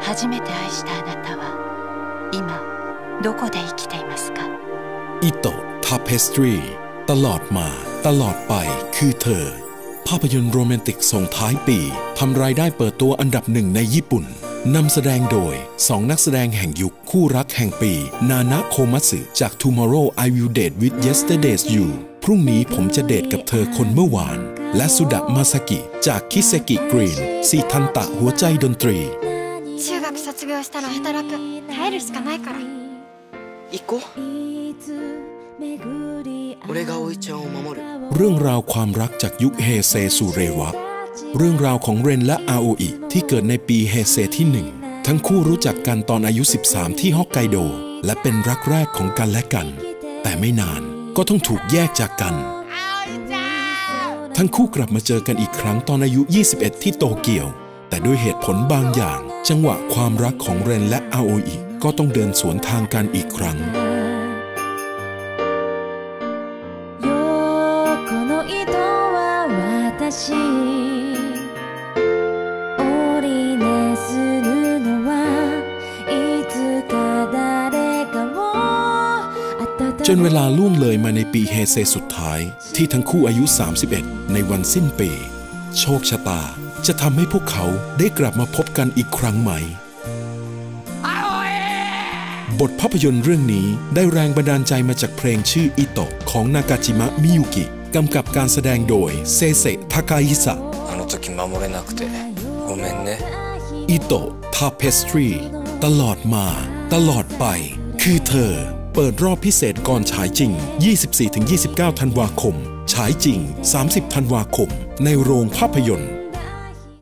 初めて愛したあなたは今どこで生きていますかอิโตะ Tapestry ตลอดมาตลอดไปคือเธอภาพยนตร์โรแมนติกส่งท้ายปีทำรายได้เปิดตัวอันดับหนึ่งในญี่ปุ่นนำแสดงโดย2นักแสดงแห่งยุคคู่รักแห่งปีนานะโคมัตสึจาก Tomorrow I Will Date with Yesterday's You พรุ่งนี้ผมจะเดทกับเธอคนเมื่อวานและสุดะมาซากิจากคิเซกิกรีนซีทันตะหัวใจดนตรี中学卒業したら働く耐えるしかないから行こう俺が葵ちゃんを守るเรื่องราวความรักจากยุคเฮเซสู่เรวะเรื่องราวของเรนและอาโออิที่เกิดในปีเฮเซที่1ทั้งคู่รู้จักกันตอนอายุ13ที่ฮอกไกโดและเป็นรักแรกของกันและกันแต่ไม่นานก็ต้องถูกแยกจากกันทั้งคู่กลับมาเจอกันอีกครั้งตอนอายุ21ที่โตเกียวแต่ด้วยเหตุผลบางอย่างจังหวะความรักของเรนและอาโออิก็ต้องเดินสวนทางกันอีกครั้งจนเวลาล่วงเลยมาในปีเฮเซสุดท้ายที่ทั้งคู่อายุ31ในวันสิ้นปีโชคชะตาจะทำให้พวกเขาได้กลับมาพบกันอีกครั้งไหมบทภาพยนตร์เรื่องนี้ได้แรงบันดาลใจมาจากเพลงชื่ออิโตะของนากาจิมะมิยุกิกำกับการแสดงโดยเซเซทาคาฮิสะอิโตะ Tapestry ตลอดมาตลอดไปคือเธอเปิดรอบพิเศษก่อนฉายจริง 24-29 ธันวาคมฉายจริง 30 ธันวาคมในโรงภาพยนตร์